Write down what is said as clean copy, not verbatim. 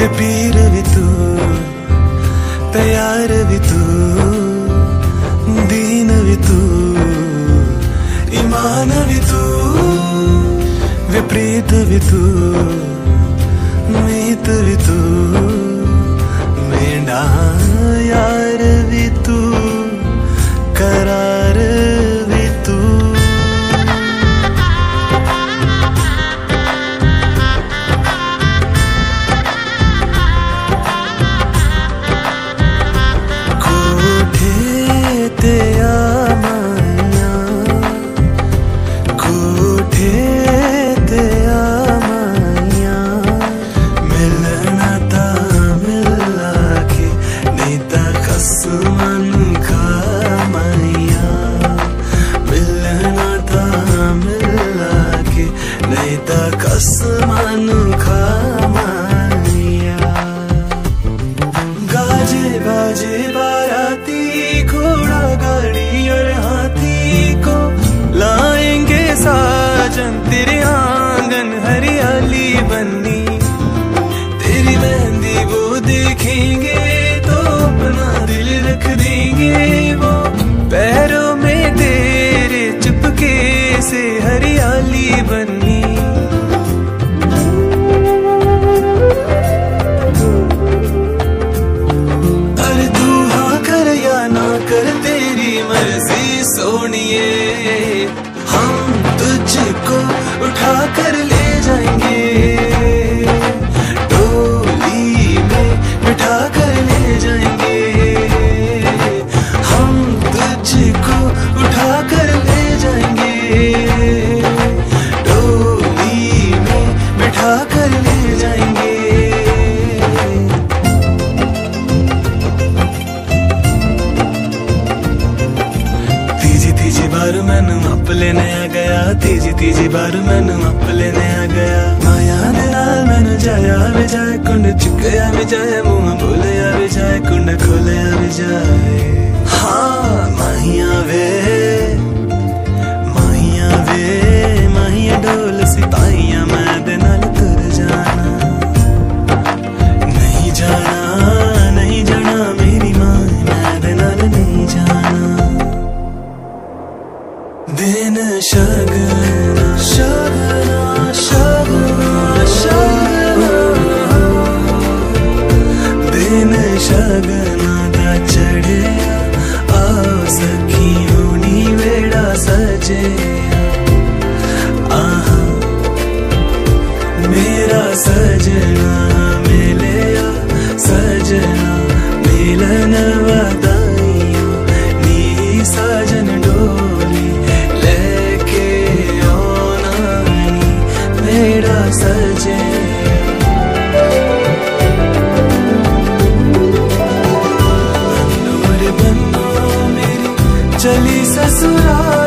वे पीर भी तू, तैयार भी तू, दीन भी तू, ईमान भी तू, वे प्रीत भी तू, मीत भी तू, मेरा यार भी तू, करार भी तू। कोठे ते आ माया, कोठे ते आ माया, मिलना ता मिला के नहीं ता खसमन खा माया, मिलना ता मिला के नहीं ता खसमन खा माया। गाजे बाजे बाराती, घोड़ा गाड़ी और हाथी को लाएंगे साजन, तेरे आंगन हरियाली बन्नी, तेरी मेहंदी वो देखेंगे तो अपना दिल रख देंगे वो, पैरों में तेरे चुपके से हरियाली बन्नी। अरे तू हाँ कर या ना कर तेरी मर्जी सोनिए, हम तुझको उठा कर ले जाएंगे, डोली में बिठा कर ले जाएंगे, हम तुझको उठा कर ले जाएंगे, डोली में बिठा कर ले जाएंगे। तीजी बार मैनू अप लेने आ गया, तीजी बार मैनू अप लेने आ गया, माया दे नाल मैनू जाया भी जाए, कुंड चुकया भी जाए, मुंह बोलिया भी जाए, कुंड खोलिया भी जाए। हाँ माहिया वे माहिया डोल सिपाहिया, मैं दे नाल तुर जाना, नहीं जाना नहीं जाना मेरी माँ, मैं दे नाल नहीं जाना। दिन शगना शगना शगना शगना, दिन शगना दा चढ़िया, आओ सखी होनी वेड़ा सजे, आहा मेरा सजना मिलिया, सजना मिलन वदाइयों, नी साजन डोली लेके आना नी मेरा सजे। बन्नो रे बन्नो मेरी चली ससुराल,